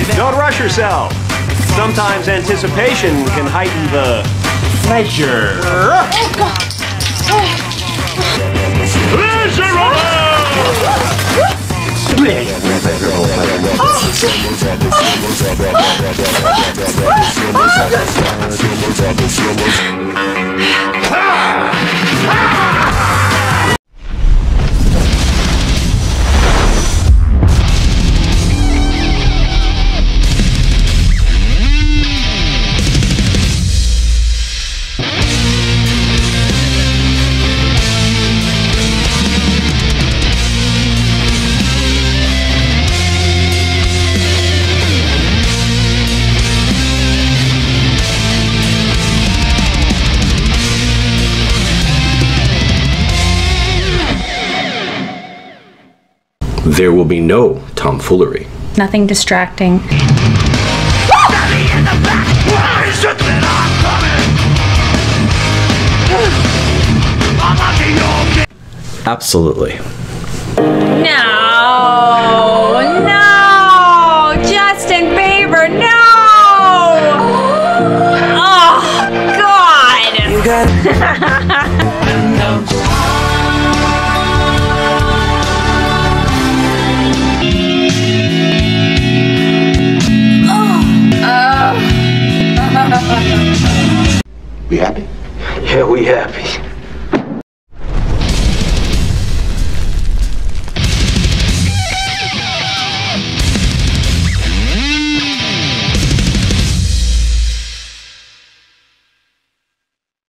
Don't rush yourself. Sometimes anticipation can heighten the pleasure. There will be no tomfoolery. Nothing distracting. Absolutely. No, Justin Bieber, no! Oh, God! You got We happy? Yeah, we happy.